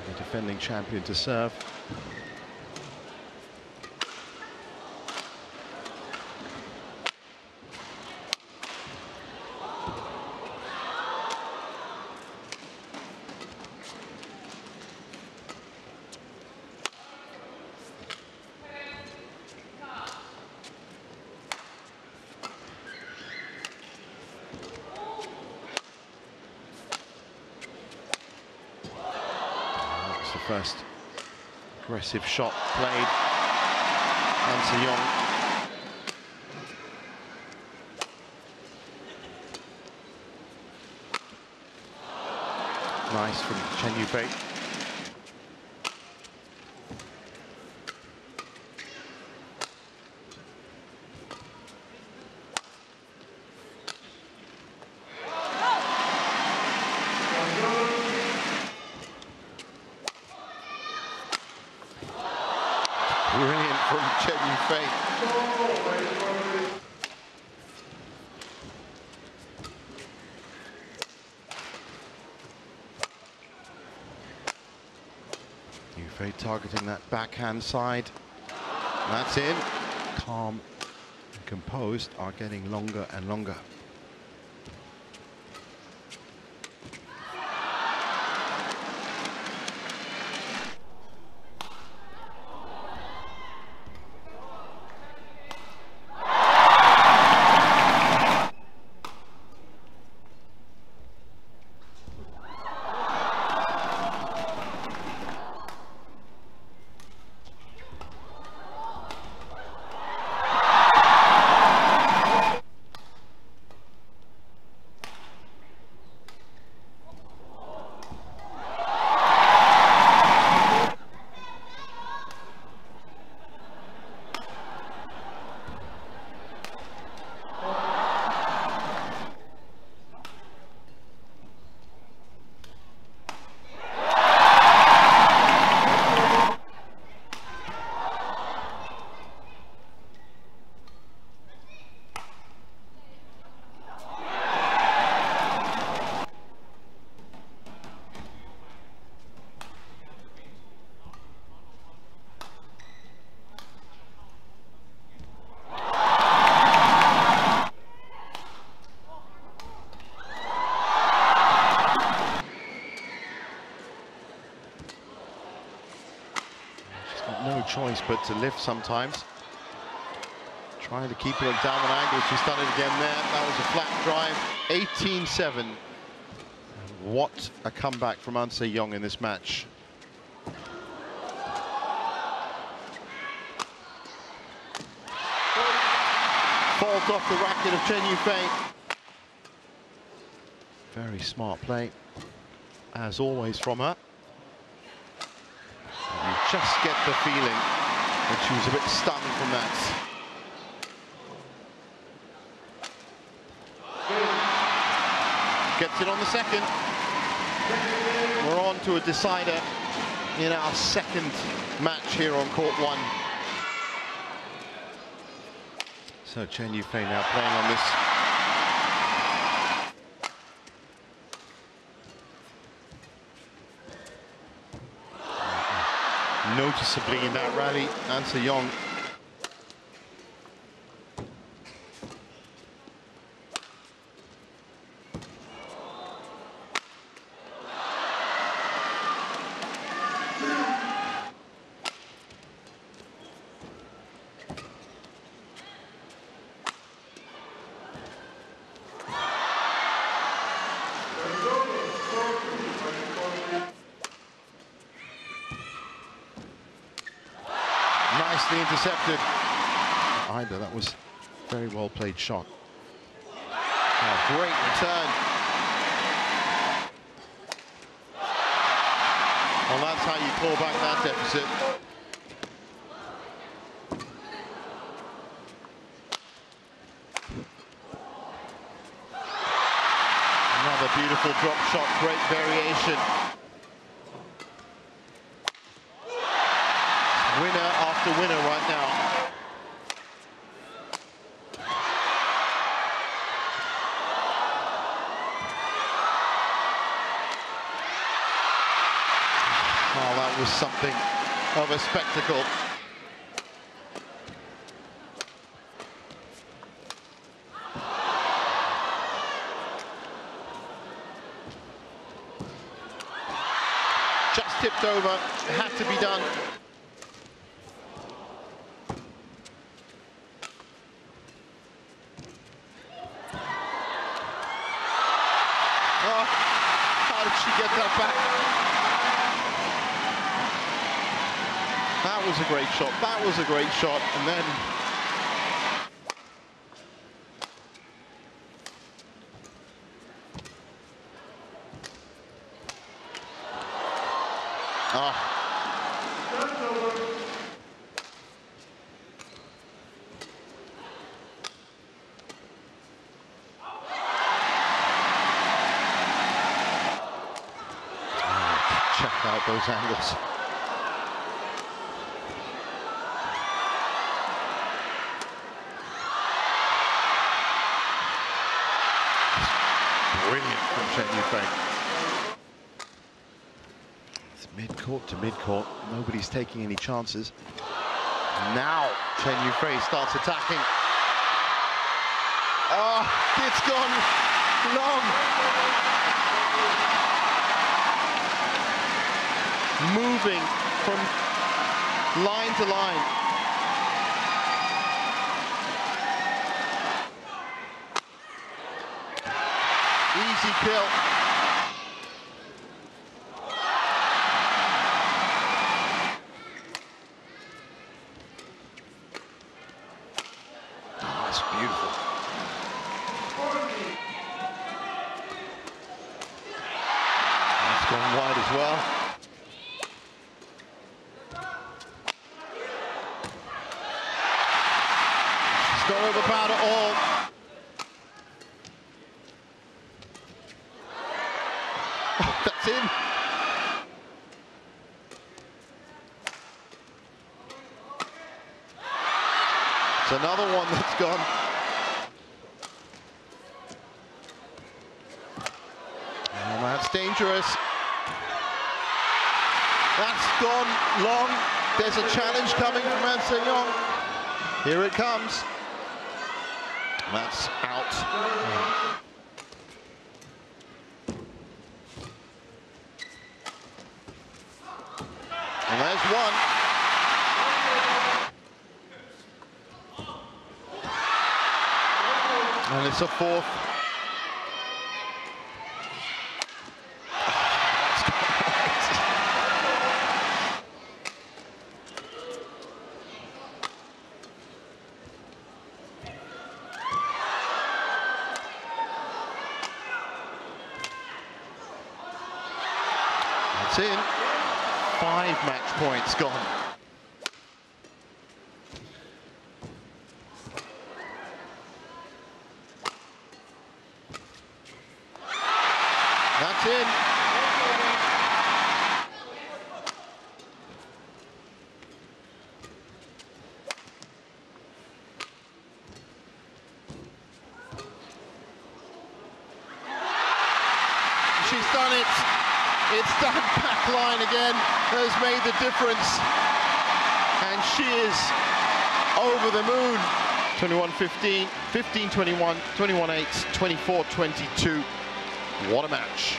The defending champion to serve. The first aggressive shot played. An Se Young. Nice from Chen Yufei. Brilliant from Chen Yufei. Yufei targeting that backhand side. That's in. Calm and composed are getting longer and longer. No choice but to lift sometimes. Trying to keep it at downward angle. She's done it again there. That was a flat drive. 18-7. And what a comeback from An Se Young in this match. Fault off the racket of Chen Yufei. Very smart play, as always, from her. You just get the feeling that she was a bit stunned from that. Gets it on the second. We're on to a decider in our second match here on court one. So Chen Yufei now playing on this. Noticeably in that rally, An Se Young. Nicely intercepted. Either that was a very well played shot. Oh, great return. Well, that's how you claw back that deficit. Another beautiful drop shot, great variation. Winner after winner right now. Oh, that was something of a spectacle. Just tipped over, it had to be done. Oh, how did she get that back? That was a great shot, that was a great shot, and then check out those angles. Brilliant from Chen Yufei. It's mid-court to mid-court. Nobody's taking any chances. Now Chen Yufei starts attacking. Oh, it's gone long. Moving from line to line. Easy kill. Oh, that's beautiful. That's gone wide as well. She's not overpowered at all. Oh, that's in. It's another one that's gone. Oh, that's dangerous. That's gone long. There's a challenge coming from An Se-Young. Here it comes. That's out. And there's one. And it's a fourth. It's in. 5 match points gone. That's in. She's done it. It's that back line again has made the difference. And she is over the moon. 21-15, 15-21, 21-8, 24-22. What a match.